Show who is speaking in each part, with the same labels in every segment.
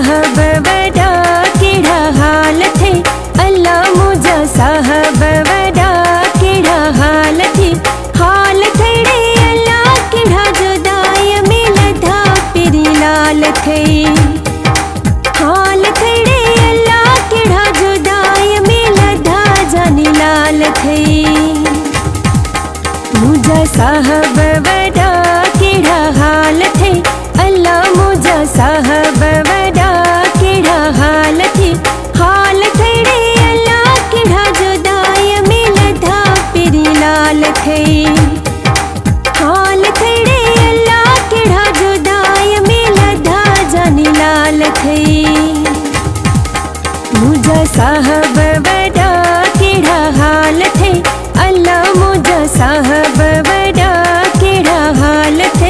Speaker 1: साहब वडा केड़ा हाल थे। अल्लाह मुझा साहब वडा केड़ा हाल थे। हाल थड़े अल्लाह केड़ा जुदाई मिलधा पिरी लाल थे। हाल थड़े अल्लाह केड़ा जुदाई मिलधा जानी लाल थे। मुझा साहब वडा केड़ा हाल थे। अल्लाह मुझा साहब वडा केड़ा हाल थे। हाल थड़े अल्लाह केड़ा जुदाई मिलधा पिरी लाल थे। हाल थड़े अल्लाह केड़ा जुदाई मिलधा जानी लाल थे। मुझा साहब वडा केड़ा हाल थे। अल्लाह मुझा साहब वडा केड़ा हाल थे।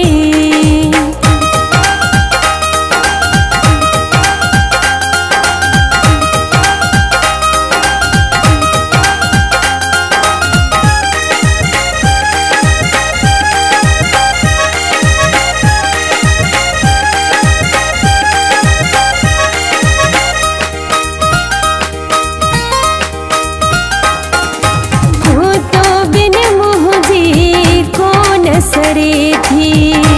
Speaker 1: सरे थी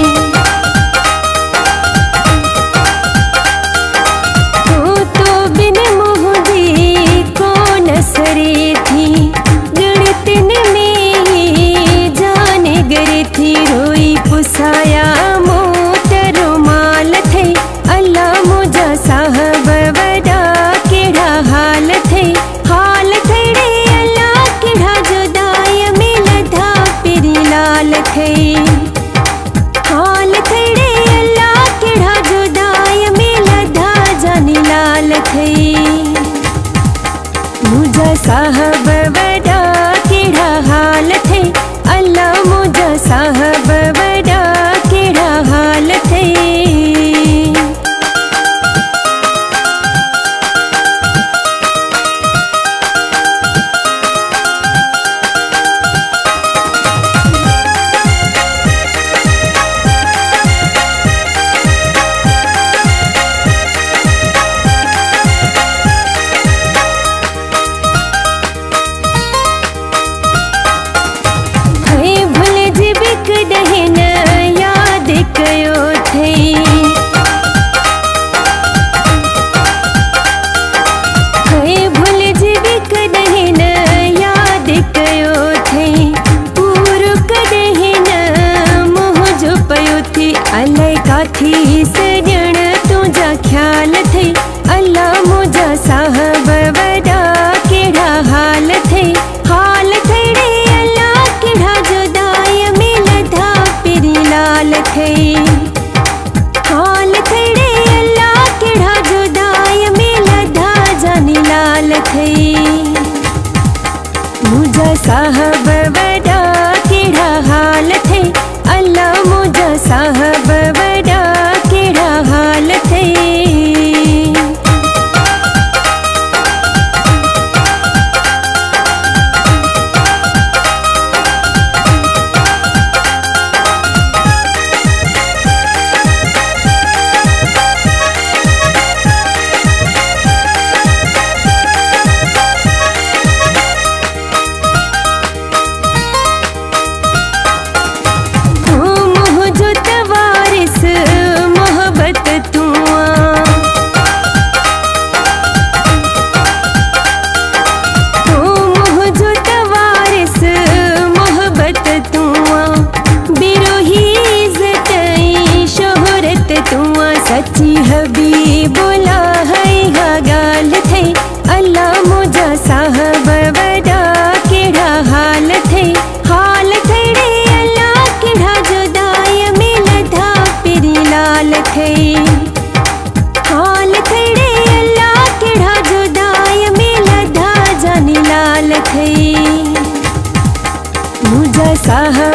Speaker 1: तो बिन मुझे कौन सरे थी। गणतन में ही जाने गरे थी। रोई पुसाया मोटर माल थे। अल्लाह मुझा साहब वडा केड़ा हाल थे। हाल थड़े अल्लाह केड़ा जुदाई मिलधा पिरी लाल थे। हाल थड़े अल्लाह केड़ा जुदाई मिलधा जानी लाल थे। मुझा साहब वडा केड़ा हाल थे। अल्लाह मुझा साहब वडा केड़ा हाल थे। याद कयो थे। भूल जीवी कदहिन याद कयो थे। पूरो कदहिन मोह जो पयो थी। अलाए काथी सजण तुझा ख्याल थे। अल्लाह मुझा साहब वडा केड़ा हाल थे। हाल थड़े अल्लाह केड़ा जुदाई मिलधा पिरी लाल थे। हाल थड़े अल्लाह केड़ा जुदाई मिलधा जानी लाल थे। मुझा साहब वडा केड़ा हाल थे। अल्लाह मुझा साहब वडा केड़ा हाल थे। सच्ची हबीबुल्ला है गाल थे। अल्लाह मुझा साहब वडा केड़ा हाल थे। हाल थड़े अल्लाह केड़ा जुदाई मिलधा पिरी लाल थे। हाल थड़े अल्लाह केड़ा जुदाई मिलधा जानी लाल थे। मुझा साहब